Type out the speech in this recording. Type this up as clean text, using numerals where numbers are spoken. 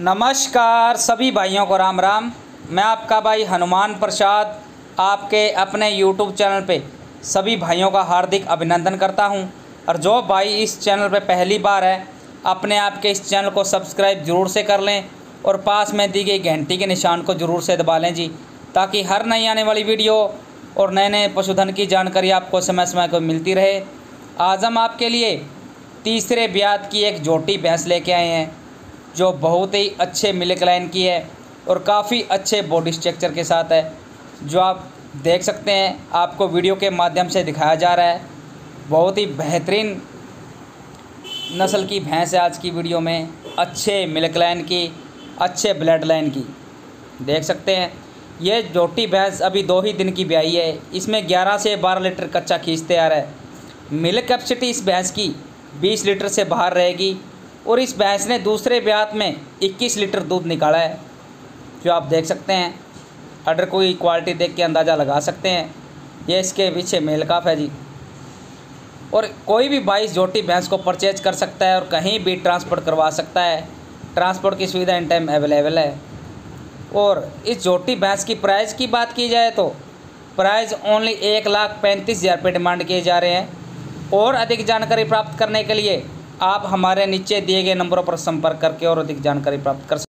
नमस्कार सभी भाइयों को राम राम। मैं आपका भाई हनुमान प्रसाद आपके अपने YouTube चैनल पे सभी भाइयों का हार्दिक अभिनंदन करता हूं। और जो भाई इस चैनल पे पहली बार है अपने आप के इस चैनल को सब्सक्राइब ज़रूर से कर लें और पास में दी गई घंटी के निशान को ज़रूर से दबा लें जी, ताकि हर नई आने वाली वीडियो और नए नए पशुधन की जानकारी आपको समय समय को मिलती रहे। आज हम आपके लिए तीसरे ब्यात की एक जोटी भैंस लेके आए हैं जो बहुत ही अच्छे मिल्क लाइन की है और काफ़ी अच्छे बॉडी स्ट्रक्चर के साथ है, जो आप देख सकते हैं। आपको वीडियो के माध्यम से दिखाया जा रहा है। बहुत ही बेहतरीन नस्ल की भैंस है आज की वीडियो में, अच्छे मिल्क लाइन की, अच्छे ब्लड लाइन की। देख सकते हैं ये जोटी भैंस अभी 2 ही दिन की ब्याई है। इसमें 11 से 12 लीटर कच्चा खींच तैयार है। मिल्क कैपेसिटी इस भैंस की 20 लीटर से बाहर रहेगी और इस भैंस ने दूसरे ब्यात में 21 लीटर दूध निकाला है, जो आप देख सकते हैं। अगर कोई क्वालिटी देख के अंदाज़ा लगा सकते हैं। ये इसके पीछे मेल काफ है जी। और कोई भी भाई इस जोटी भैंस को परचेज कर सकता है और कहीं भी ट्रांसपोर्ट करवा सकता है। ट्रांसपोर्ट की सुविधा इन टाइम अवेलेबल है। और इस जोटी भैंस की प्राइस की बात की जाए तो प्राइस ओनली 1,35,000 रुपये डिमांड किए जा रहे हैं। और अधिक जानकारी प्राप्त करने के लिए आप हमारे नीचे दिए गए नंबरों पर संपर्क करके और अधिक जानकारी प्राप्त कर सकते हैं।